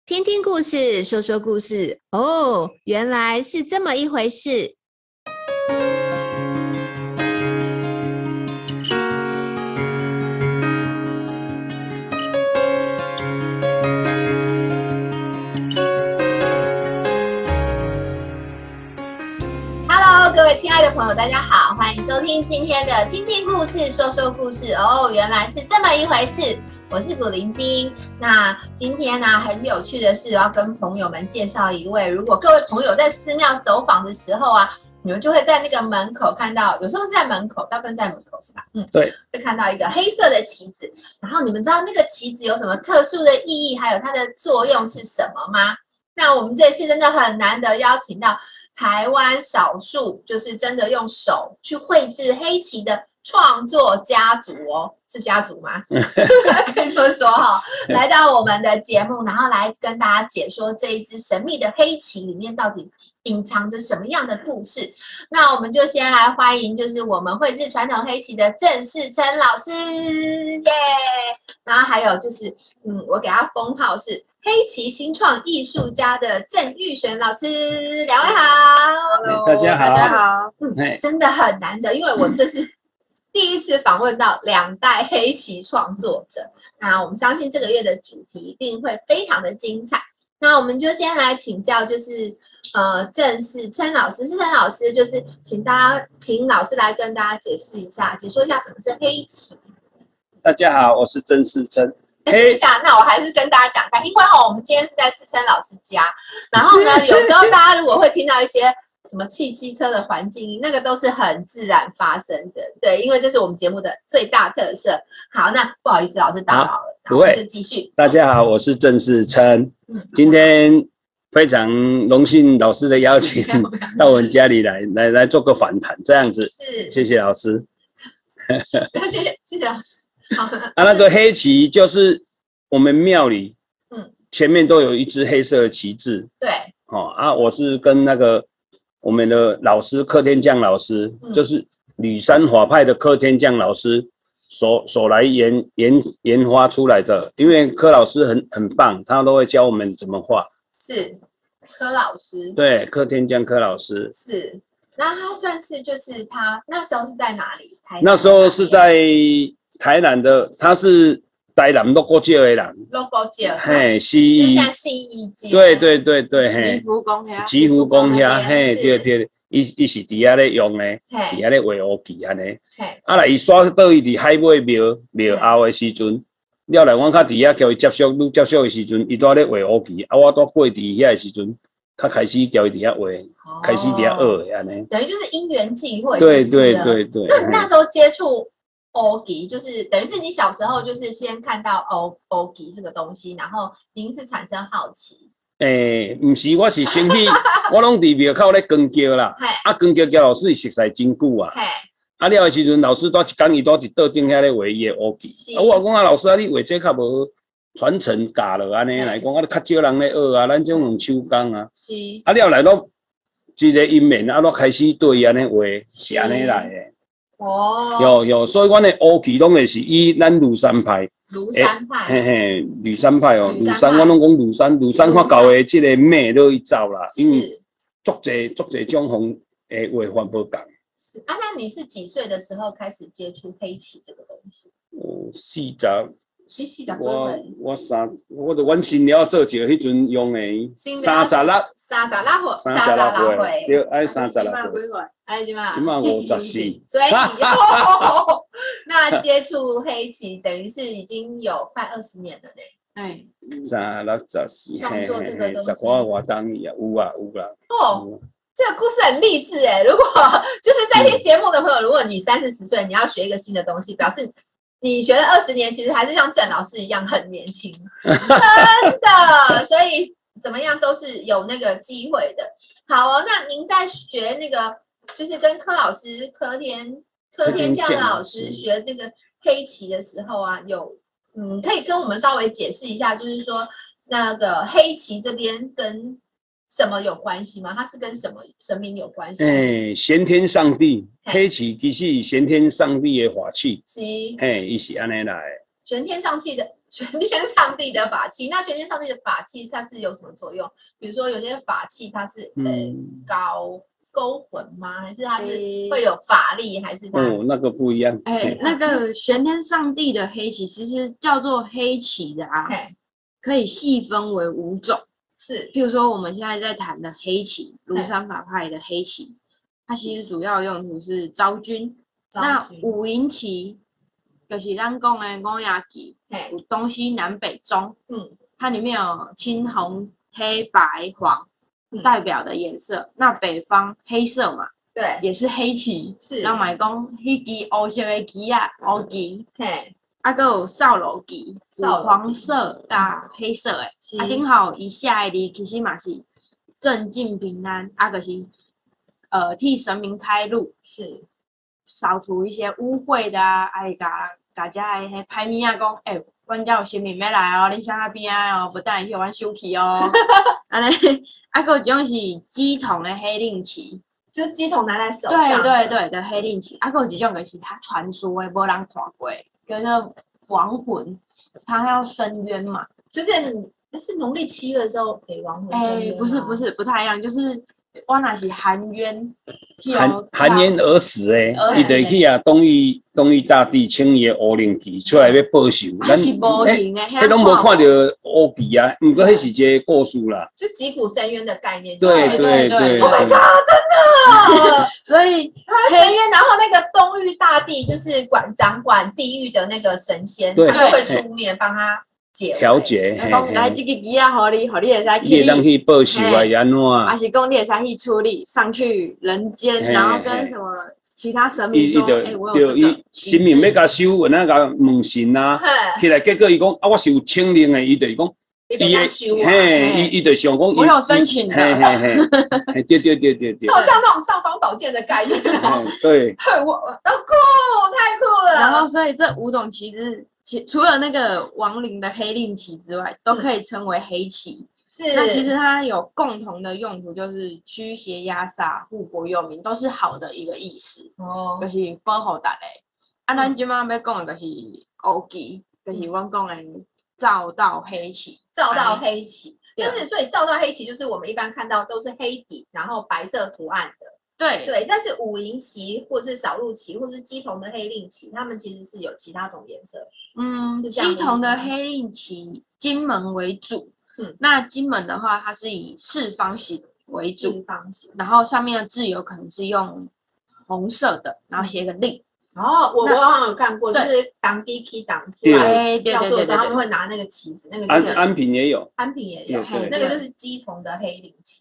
听听故事，说说故事。哦，原来是这么一回事。Hello， 各位亲爱的朋友，大家好，欢迎收听今天的听听故事，说说故事。哦，原来是这么一回事。我是古灵精。那今天呢，很有趣的是，我要跟朋友们介绍一位。如果各位朋友在寺庙走访的时候啊，你们就会在那个门口看到，有时候是在门口，大部分在门口是吧？ 对， 会看到一个黑色的旗子。然后你们知道那个旗子有什么特殊的意义，还有它的作用是什么吗？那我们这次真的很难得邀请到台湾少数就是真的用手去绘制黑旗的创作家族哦，是家族吗？可以这么说哈，来到我们的节目，然后来跟大家解说这一支神秘的黑旗里面到底隐藏着什么样的故事。那我们就先来欢迎，就是我们绘制传统黑旗的郑世琛老师，耶！然后还有就是，我给他封号是黑旗新创艺术家的郑玉璇老师，两位好。 大家好， 大家好。 真的很难得，因为我这是第一次访问到2代黑旗创作者。那我们相信这个月的主题一定会非常的精彩。那我们就先来请教，就是郑世琛老师，世琛老师就是请老师来跟大家解说一下什么是黑旗。 大家好，我是郑世琛。 等一下，那我还是跟大家讲看，因为我们今天是在世琛老师家，然后呢，有时候大家如果会听到一些什么汽车的环境音，那个都是很自然发生的，对，因为这是我们节目的最大特色。好，那不好意思，老师打扰了， 不会， 就继续。 大家好，我是郑世琛。今天非常荣幸老师的邀请，到我们家里来做个访谈，这样子。是，谢谢老师。 谢谢老师。好那个黑旗就是我们庙里，前面都有一只黑色的旗帜。 对。 我是跟那个我们的老师柯天将老师，就是吕山法派的柯天将老师所来研发出来的。因为柯老师很棒，他都会教我们怎么画。是， 柯老师。 对，柯天将柯老师。 是，那他算是就是他那时候是在哪里？ 那时候是在台南的，他是台南六股街的人。 六股街。 嘿，是。 就像信义街。 对，嘿。 吉福宫遐。 吉福宫遐，嘿，对，伊是伫遐咧用的，伫遐咧画乌旗安尼。啦，伊刷到伊伫海尾庙后的时阵，了来阮较伫遐叫伊接触的时阵，伊在咧画乌旗，我在过伫遐的时阵，较开始叫伊伫遐画，开始伫遐学的安尼。 等于就是因缘际会。 对。 那时候接触乌旗，就是等于是你小时候就是先看到乌旗这个东西，然后您是产生好奇。 不是，我是先去，我拢伫庙口咧光桥啦。光桥交老师伊熟悉真久啊。了的时阵，老师带一天伊带伫桌顶遐咧画伊的乌旗。我讲老师你画这较无传承教了安尼来讲，较少人咧学啊，咱种用手工啊。是。了来都一个阴面，都开始对伊安尼画，是安尼来的。有，所以阮的乌旗拢会是以咱庐山派。 庐山派。 嘿，庐山派哦，庐山我拢讲庐山较高的这个美落去走啦，因为足侪种风的画法无共。 是啊，那你是几岁的时候开始接触黑旗这个东西 ？40。 你40岁？ 我阮新了做一个迄阵用的36岁，对，爱36岁。 今嘛 54。 所以那接触黑旗等于是已经有快20年了呢。 36、14， 创作这个东西 10多外当年有啦。 这个故事很励志哎！如果就是在听节目的朋友，如果你30岁，你要学一个新的东西，表示你学了20年，其实还是像郑老师一样很年轻，真的。所以怎么样都是有那个机会的。好哦，那您在学那个，就是跟柯天将老师学那个黑旗的时候啊，可以跟我们稍微解释一下，就是说那个黑旗这边跟什么有关系吗？它是跟什么神明有关系？ 先天上帝，黑旗其实是先天上帝的法器。是。伊是安尼来玄天上帝的法器，那玄天上帝的法器它是有什么作用？比如说有些法器它是勾魂吗？还是它是会有法力？还是它那个不一样。 那个玄天上帝的黑旗其实叫做黑旗的啊，可以细分为5种。 是， 譬如说我们现在在谈的黑旗，庐山法派的黑旗，它其实主要用途是招军。那五营旗就是咱讲的五牙旗，有东西南北中，它里面有青红黑白黄代表的颜色。那北方黑色嘛， 对， 也是黑旗。 是， 咱嘛讲迄支黑色的旗啊，黑旗，还有扫帚旗，黄色加黑色的，顶好以下的字其实嘛是镇静平安，就是替神明开路，是。扫除一些污秽的啊，甲遮的迄歹物仔讲，阮遮有神明要来哦，恁上那边哦，不但会去阮收去哦。安尼，有一种是鸡筒的黑令旗， 就是鸡筒拿在手上。 对的黑令旗。有一种就是它传说的，无人看过，叫做亡魂，它要伸冤嘛。 就是农历7月的时候给亡魂伸冤吗？ 不是，不太一样，就是。我那是含冤， 含冤而死伊就去啊，东域大帝请伊的乌灵旗出来要报仇。 咱是无形的， 迄拢无看到乌旗啊，不过迄是一个故事啦， 就击鼓申冤的概念。 对。 Oh my god， 真的。 所以他申冤，然后那个东域大帝就是掌管地狱的那个神仙，他就会出面帮他。 调节， 来这个旗啊，互你会使去。你当去报仇啊，安怎？ 还是讲你会使去处理，上去人间，然后跟什么其他神明说，我有这个。 神明要甲收，那甲问神啊，起来结果伊讲啊，我是有清灵的，伊就是讲，伊就想讲， 我有申请的。 对， 好像那种尚方宝剑的概念。 对。 我酷，太酷了。 然后，所以这5种旗帜。除了那个亡灵的黑令旗之外，都可以称为黑旗。 是， 那其实它有共同的用途，就是驱邪压煞、护国佑民，都是好的一个意思。就是保护大家。咱今晚要讲的就是乌旗，就是阮讲的照道黑旗。 照道黑旗，但是所以照道黑旗就是我们一般看到都是黑底，然后白色图案的。对，但是五营旗或是扫路旗或是鸡筒的黑令旗，它们其实是有其他种颜色。是这样。 鸡筒的黑令旗金门为主，那金门的话，它是以四方形为主， 四方形， 然后上面的字有可能是用红色的，然后写一个令。 我好像有看过，就是挡地旗挡住来要做的时候，他们会拿那个旗子，那个就是安平也有， 那个就是鸡筒的黑令旗。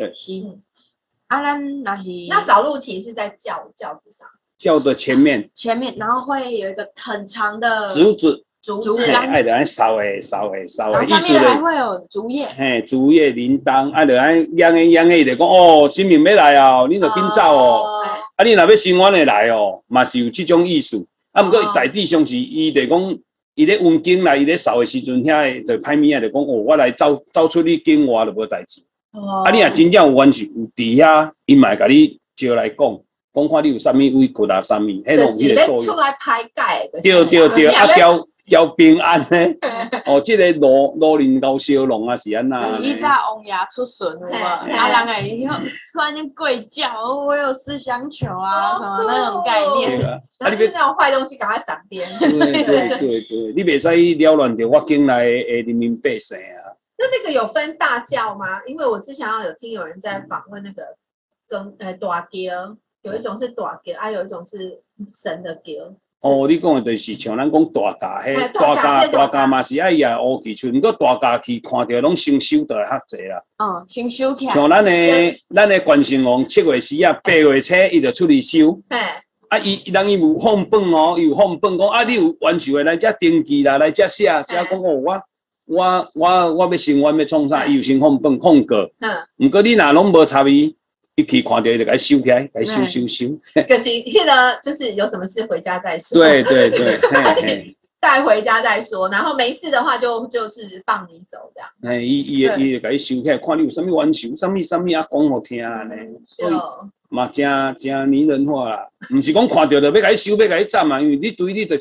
咱那扫路旗是在轿子上， 轿的前面， 然后会有一个很长的竹子， 爱就安扫的， 上面还会有竹叶， 竹叶铃铛，就安扬的就讲神明要来哦，你就紧走哦，你若要心愿的来哦，嘛是有这种意思。不过大致上是伊就讲，伊咧运经来，伊咧扫的时阵，遐就歹物就讲我来走出你境外就无代志。你若真正有冤仇，有伫遐，伊嘛会甲你招来讲看你有啥物委屈啊，啥物，迄种迄个作用。 出来排解。 对，交平安呢。这个罗林高烧龙啊是安那。 以早王爷出巡有无？人会突然间跪叫，我有事相求啊，什么那种概念。 然后就是那种坏东西赶快闪边。 对，你袂使扰乱到我境内的人民百姓啊。 那个有分大教吗？因为我之前有听有人在访问那个大教，有一种是大教，有一种是神的教。 你讲的就是像咱讲大家，大家嘛是爱也乌旗出，不过大家去看到拢先收就会较济啦。 先收起来。 像咱的关圣王7月4啊，8月初伊就出去收。伊有放本哦，伊有放本讲你有冤仇的来遮登记啦，来遮写讲我要申冤要创啥，伊有先放本放过。不过你若拢无参与，伊去看到伊就该收起来，该收。 就是迄个，就是有什么事回家再说。 对， 带回家再说，然后没事的话就是放你走这样。 伊就该收起来，看你有啥物冤仇，啥物啊，讲好听安尼。所以嘛，真拟人化啦，唔是讲看到就要该收，要该斩嘛，因为你对你就是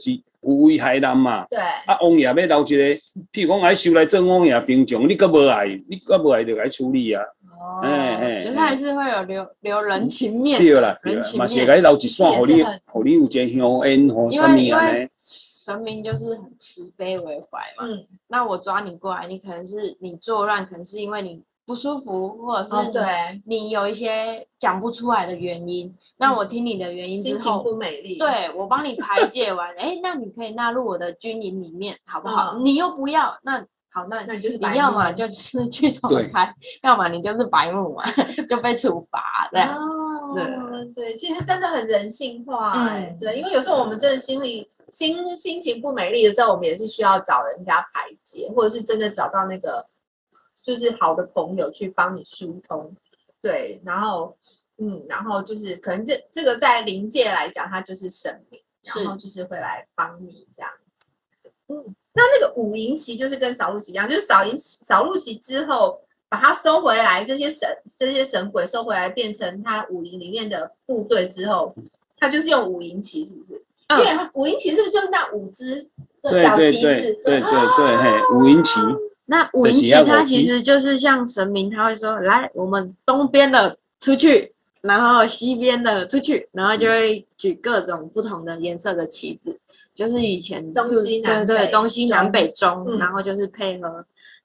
有危害人嘛。 对。 啊，王爷要留一个，譬如讲，爱收来做王爷兵将，你搁无爱，就该处理啊。 哦。 就他还是会有留人情面。 对啦，嘛是该留一线，互你有一个香烟，互什么安尼。 神明就是很慈悲为怀嘛。那我抓你过来，你可能是你作乱，可能是因为你不舒服，或者是你有一些讲不出来的原因。那我听你的原因之后， 心情不美丽， 对我帮你排解完，那你可以纳入我的军营里面，好不好？你又不要，那好，那你就是白目， 你要么就是去投胎，要么你就是白目嘛，就被处罚这样。 对，其实真的很人性化，对，因为有时候我们真的心情不美丽的时候，我们也是需要找人家排解，或者是真的找到那个就是好的朋友去帮你疏通，对，然后就是可能这个在灵界来讲，它就是神明，然后就是会来帮你这样。那个五营旗就是跟扫路旗一样，就是扫路旗之后把它收回来，这些神鬼收回来变成他五营里面的部队之后，他就是用五营旗，是不是？因为五营旗是不是就是那5支小旗子？ 对，五营旗。 那五营旗它其实就是像神明，他会说来，我们东边的出去，然后西边的出去，然后就会举各种不同的颜色的旗子，就是以前东西南北， 对东西南北中，然后就是配合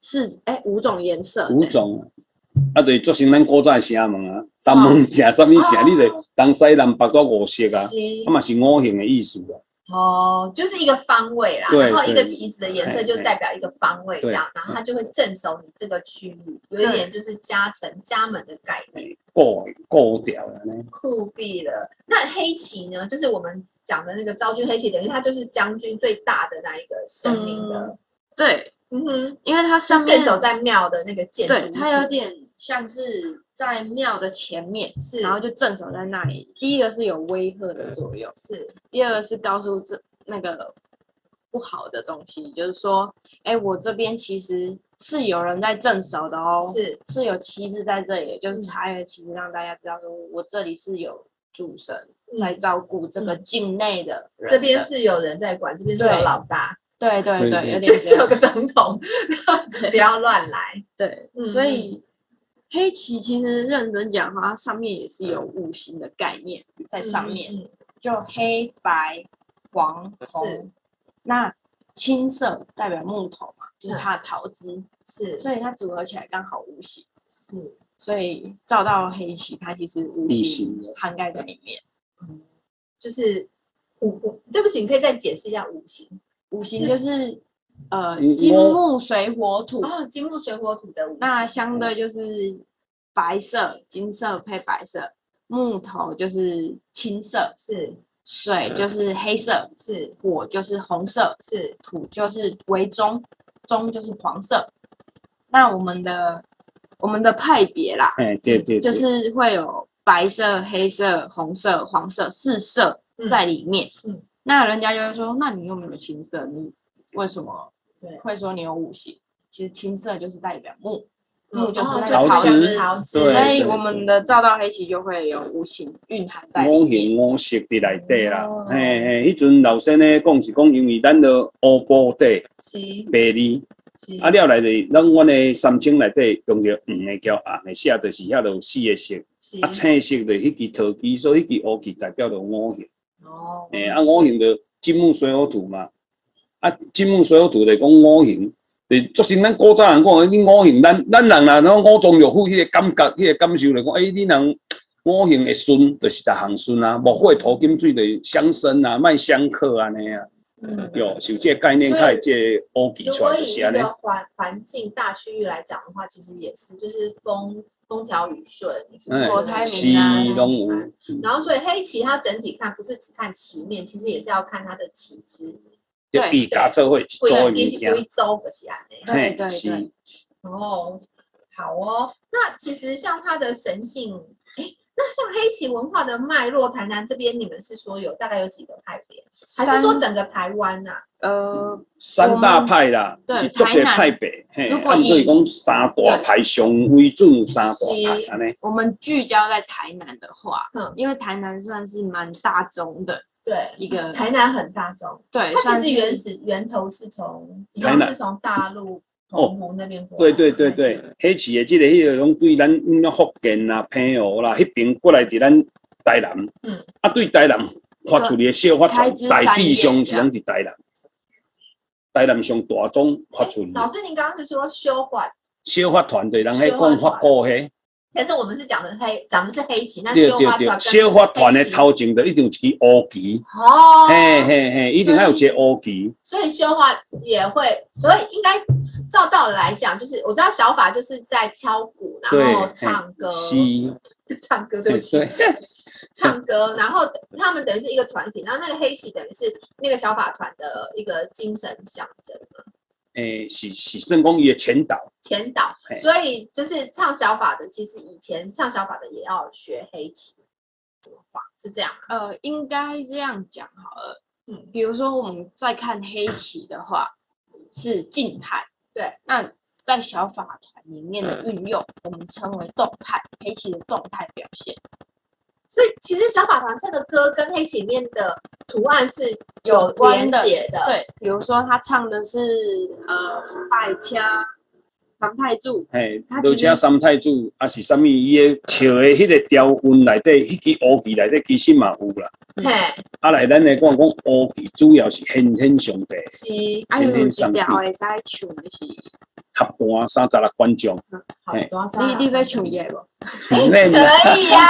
5种颜色。 5种，就是做成咱古早的城门啊，东门城什么城，你得东西南北都5色啊，嘛是5行的意思啊。 就是一个方位啦，然后一个旗子的颜色就代表一个方位，这样，然后它就会镇守你这个区域，有一点就是家门的概念， 够掉了呢， 酷毙了。那黑旗呢，就是我们讲的那个昭君黑旗，等于它就是将军最大的那一个神明的， 对，因为它上面镇守在庙的那个建筑， 对，它有点像是在庙的前面，然后就镇守在那里。第一个是有威吓的作用，第二个是告诉那个不好的东西，就是说，我这边其实是有人在镇守的哦，是有旗帜在这里，就是插一个旗帜让大家知道说，我这里是有主神在照顾这个境内的人， 这边是有人在管，这边是有老大。 对，有点就是有个总统，不要乱来。 对，所以黑旗其实认真讲的话，它上面也是有5行的概念在上面，就黑白黄红。那青色代表木头嘛，就是它的桃枝，所以它组合起来刚好5行。所以照到黑旗，它其实5行涵盖在里面。 就是对不起，你可以再解释一下5行。 5行就是金木水火土金木水火土的5行。 那相对就是白色，金色配白色，木头就是青色，水就是黑色，火就是红色，土就是为中就是黄色。那我们的派别啦， 对， 就是会有白色、黑色、红色、黄色4色在里面。那人家就会说，那你又没有青色，你为什么会说你有5行？其实青色就是代表木，木就是那个桃枝，所以我们的照到黑旗就会有5行蕴含在里面。 5行5色伫内底啦，迄阵老先咧讲是讲，因为咱的乌布底白字，了来的咱阮的3清内底用着黄的叫红的写，就是遐有4个色，青色就迄支桃枝，所以迄支乌旗代表着5行。5行就金木水火土嘛，金木水火土就讲5行，就作成咱古早人讲，你5行，咱人啦，然后5脏六腑迄个感觉、迄个感受来讲，你人5行会顺，就是逐项顺啊，木火土金水就相生啊，莫相克安尼啊。有这个概念，看这乌旗出来就是安尼。 如果以一个环境大区域来讲的话，其实也是，就是风调雨顺，国泰民安。然后，所以黑旗它整体看不是只看旗面，其实也是要看它的旗帜。 对，一家做伙一组的物件。 一组就是安尼。 对。 好哦。那其实像它的神性。那像黑旗文化的脉络，台南这边你们是说大概有几个派别，还是说整个台湾啊 ？3大派啦，是足个派别。 如果以讲3大派上为准，3大派安尼。 我们聚焦在台南的话，因为台南算是蛮大宗的， 对， 一个台南很大宗， 对， 它其实源头是从大陆澎湖那边过来。 对，黑市的这个迄个拢对咱福建啦、澎湖啦迄边过来伫咱台南，对台南发出的小法团，大致上是拢伫台南。台南上大宗发出。 老师，您刚刚是说小法团对，人迄讲法国迄。 但是我们是讲的是黑旗，那对，小法团的头前就一定有一支乌旗。 哦， 嘿，一定要有一个乌旗。 所以小法也会，所以应该照道理来讲，就是我知道小法就是在敲鼓，然后唱歌，唱歌，对不起，唱歌，然后他们等于是一个团体，然后那个黑旗等于是那个小法团的一个精神象征嘛。 是圣公爷前导， 所以就是唱小法的，其实以前唱小法的也要学黑旗是这样。 应该这样讲好了。比如说我们在看黑旗的话，是静态， 对。 那在小法团里面的运用，我们称为动态，黑旗的动态表现。 所以其实小法团唱的歌跟黑旗里面的图案是有连结的， 对，比如说他唱的是拜车三太子， 落车三太子，还是啥物？伊的笑的迄个调韵内底，迄支乌旗内底其实嘛有啦。来咱来讲乌旗主要是显上帝， 是，有一条会使唱的是合伴36观众。 你要唱伊个无？ 可以呀。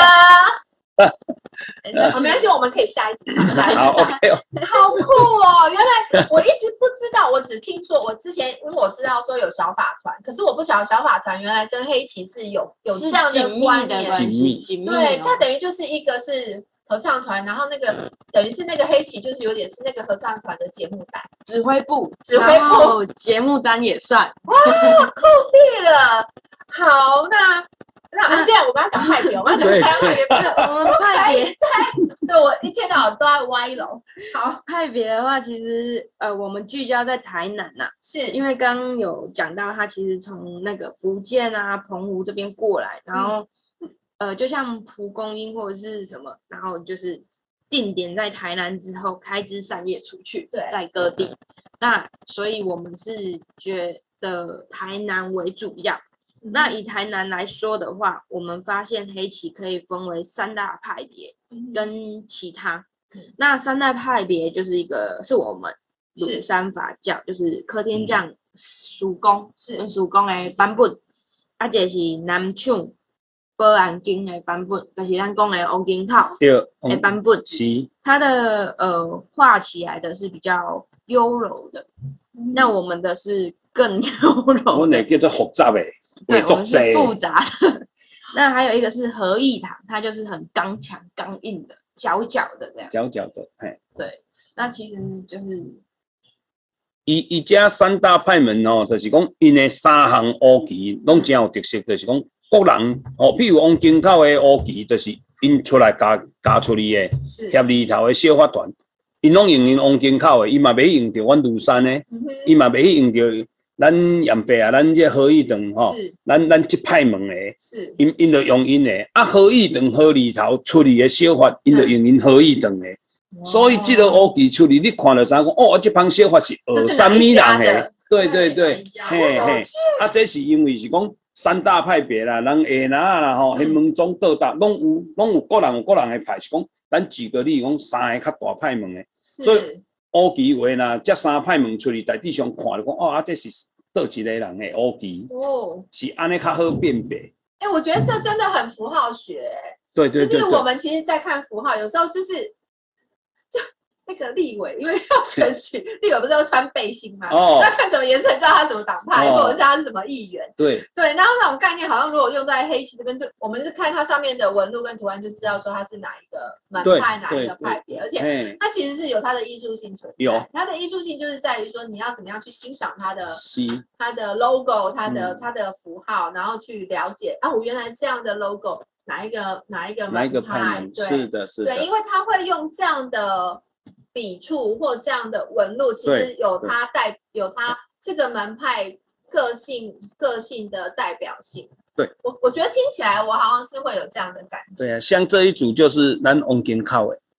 没关系，我们可以下一集。 好 ，OK。 好酷哦！原来我一直不知道，我只听说我之前，因为我知道说有小法团，可是我不晓得小法团原来跟黑旗是有这样的关联。 紧密。 对，它等于就是一个是合唱团，然后那个等于是那个黑旗就是有点是那个合唱团的节目单、 指挥部， 然后节目单也算。 哇，酷毙了！好，那对，我们要讲派别，我们要讲派别，不是我们派别对，我一天到晚都在歪楼。好， 派别的话，其实我们聚焦在台南呐， 是因为刚刚有讲到，他其实从那个福建啊、澎湖这边过来，然后就像蒲公英或者是什么，然后就是定点在台南之后开枝散叶出去， 对， 在各地。那所以我们是觉得台南为主要。那以台南来说的话，我们发现黑旗可以分为3大派别，跟其他。那3大派别就是一个是我们鲁山法教，就是柯天将属公跟属公的版本，就是南唱保安经的版本，就是咱讲的乌金口的版本。 是它的画起来的是比较优柔的，那我们的是更优柔， 我那叫做复杂的， 对，我们是复杂的。那还有一个是合意堂，它就是很刚强、刚硬的、角角的这样。 角角的，嘿。 对，那其实就是伊这3大派门哦，就是讲因的3项乌旗拢真有特色，就是讲国人哦，譬如往京口的乌旗，就是因出来加出来的，协里头的小法团，因拢用因往京口的，伊嘛袂用着阮庐山的，伊嘛袂用着。咱盐白啊，咱这合意堂吼，咱这派门的，因就用因的，合意堂合里头出嚟的小法，因就用因合意堂的，所以这个乌旗出嚟，你看到啥讲哦，这帮小法是什么人的？对，嘿，这是因为是讲3大派别啦，人下拿啦吼，迄门中到达拢有各人有各人的派，是讲咱举个例讲3个较大派门的，所以。乌旗话呐，这3派门出去，大致上看就讲哦，这是倒一个人的乌旗，是安尼较好辨别。 我觉得这真的很符号学。 对， 就是我们其实，在看符号，有时候就那个立委，因为要选举，立委不是要穿背心吗？那看什么颜色，知道他什么党派，或者是他是什么议员。对，然后那种概念，好像如果用在黑旗这边，对，我们是看它上面的纹路跟图案，就知道说它是哪一个门派、哪一个派别，而且它其实是有它的艺术性存在。它的艺术性就是在于说，你要怎么样去欣赏它的 logo、它的符号，然后去了解我原来这样的 logo 哪一个门派？ 是的， 对，因为它会用这样的笔触或这样的纹路，其实有它这个门派个性的代表性。 对， 我觉得听起来我好像是会有这样的感觉。 对啊，像这一组就是咱往京口的，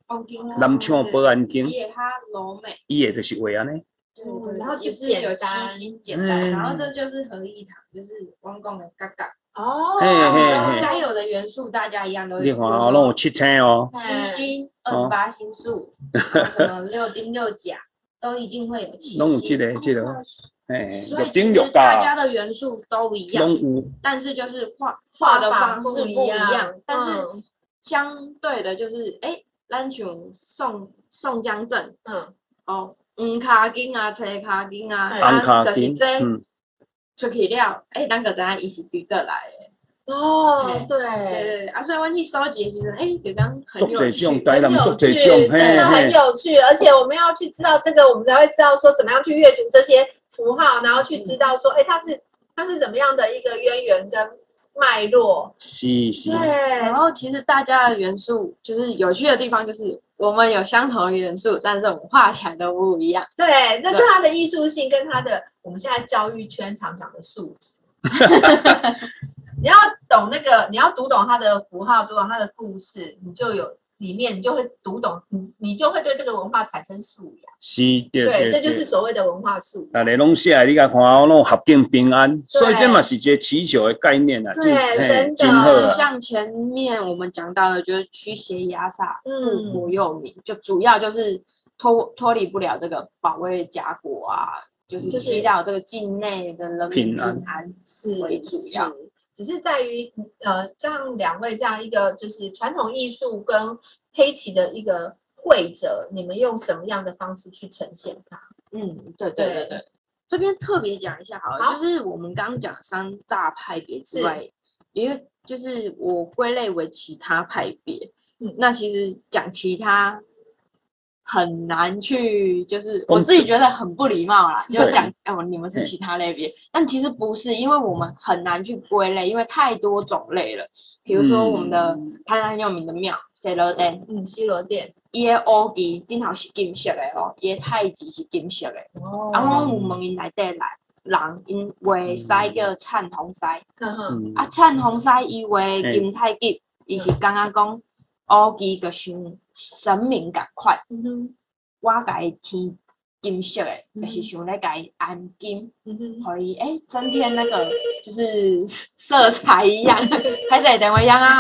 南昌保安宫， 伊会较柔美， 伊的就是画安尼。 对， 然后就是有7星简单，然后这就是合一堂，就是王讲的嘎嘎。 哦， 该有的元素大家一样都有。 你看哦，拢有7星哦 ，7星、28星宿，什么6丁6甲，都一定会有7星。 拢有这个， 所以其实大家的元素都一样，但是就是画的方式不一样。但是相对的就是，咱像宋江镇，黄卡金啊，青卡金啊，咱就是这出去了，咱就知影伊是对倒来的。 哦，对， 所以阮去收集的时阵，就讲很有趣， 真的很有趣，而且我们要去知道这个，我们才会知道说怎么样去阅读这些符号，然后去知道说，它是怎么样的一个渊源跟脉络。 是。 对， 然后其实大家的元素就是有趣的地方，就是我们有相同的元素，但是我们画起来都不一样。 对，那就它的艺术性跟它的我们现在教育圈常讲的素质。你要懂那个，你要读懂它的符号，读懂它的故事，你就有里面，你就会读懂，你就会对这个文化产生素养。 是， 对，这就是所谓的文化素养。 大家拢写来，你甲看哦，拢合境平安，所以这嘛是一个祈求的概念啊。 对，真的。像前面我们讲到的，就是驱邪压煞、护国佑民，就主要就是脱离不了这个保卫家国啊，就是祈祷这个境内的人民平安是为主要。 只是在于像2位这样一个就是传统艺术跟黑棋的一个会者，你们用什么样的方式去呈现它？ 对，这边特别讲一下好了，就是我们刚刚讲3大派别之外，因为就是我归类为其他派别，那其实讲其他很难去，就是我自己觉得很不礼貌啦，就讲你们是其他类别，但其实不是，因为我们很难去归类，因为太多种类了。比如说我们的台南很有名的庙西螺殿， 西螺殿， 伊的乌旗顶头是金色的哦，伊的太极是金色的。然后我问因内底人因画师叫灿红师，灿红师伊画金太极，伊是刚刚讲。乌旗就像神明共款，我甲伊添金色的，就是想咧甲伊安金，可以增添那个就是色彩一样，还是电话样啊？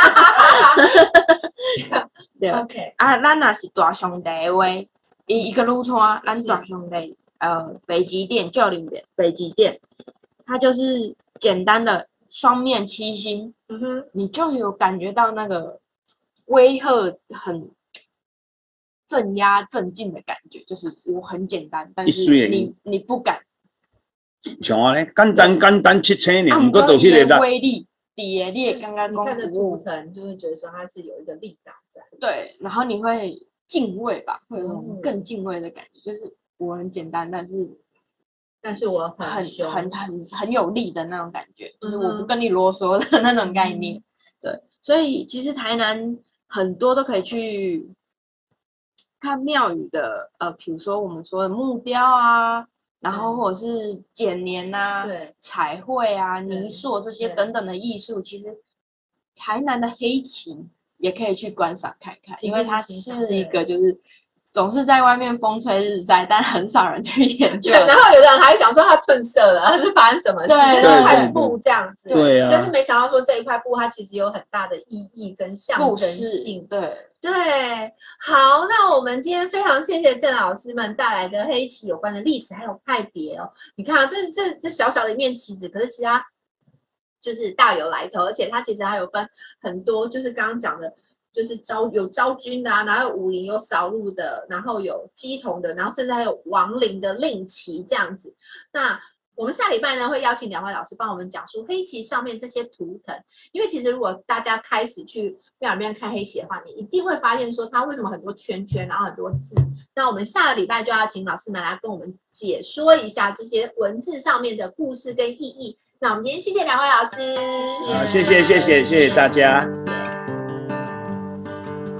对，咱若是大上帝的话，一个路川，咱大上帝北极殿、旧灵殿、北极殿，它就是简单的双面7星，你就有感觉到那个。威吓很镇压镇静的感觉，就是我很简单，但是你不敢。 像我咧，简单7星尔，不过就迄个威力，你也刚刚你看着图腾，就会觉得说它是有一个力道在。 对，然后你会敬畏吧，会有更敬畏的感觉，就是我很简单，但是我很有力的那种感觉，就是我不跟你啰嗦的那种概念。对，所以其实台南。很多都可以去看庙宇的，比如说我们说的木雕啊，然后或者是剪黏啊、彩绘啊、泥塑这些等等的艺术，其实台南的黑棋也可以去观赏看看，因为它是一个就是总是在外面风吹日晒，但很少人去研究。 然后有的人还想说它褪色了，它是发生什么事？就是一块布这样子。 对啊。 但是没想到说这一块布它其实有很大的意义跟象征性。 对， 好，那我们今天非常谢谢郑老师们带来的黑棋有关的历史还有派别哦。你看啊，这小小的一面棋子，可是其他就是大有来头，而且它其实还有分很多，就是刚刚讲的。就是有昭君的啊，然后有武陵有扫路的，然后有鸡同的，然后甚至还有亡灵的令旗这样子。那我们下礼拜呢会邀请2位老师帮我们讲述黑棋上面这些图腾，因为其实如果大家开始去庙里面看黑棋的话，你一定会发现说它为什么很多圈圈，然后很多字。那我们下个礼拜就要请老师们来跟我们解说一下这些文字上面的故事跟意义。那我们今天谢谢2位老师， 谢谢大家。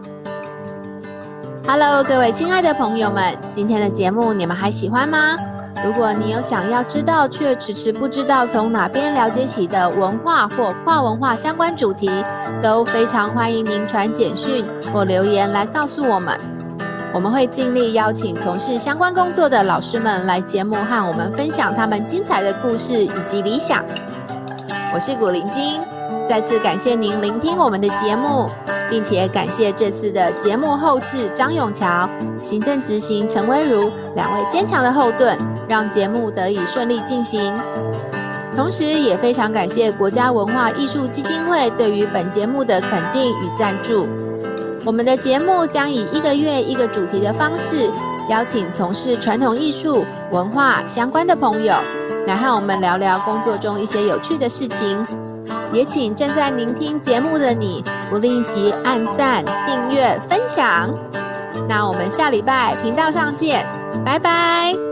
Hello， 各位亲爱的朋友们，今天的节目你们还喜欢吗？ 如果你有想要知道却迟迟不知道从哪边了解起的文化或跨文化相关主题，都非常欢迎您传简讯或留言来告诉我们。我们会尽力邀请从事相关工作的老师们来节目和我们分享他们精彩的故事以及理想。我是古灵精，再次感谢您聆听我们的节目，并且感谢这次的节目后制张永桥、行政执行陈威如两位坚强的后盾，让节目得以顺利进行。同时也非常感谢国家文化艺术基金会对于本节目的肯定与赞助。我们的节目将以1个月1个主题的方式，邀请从事传统艺术、文化相关的朋友，来和我们聊聊工作中一些有趣的事情。也请正在聆听节目的你，不吝惜按赞、订阅、分享。那我们下礼拜频道上见，拜拜。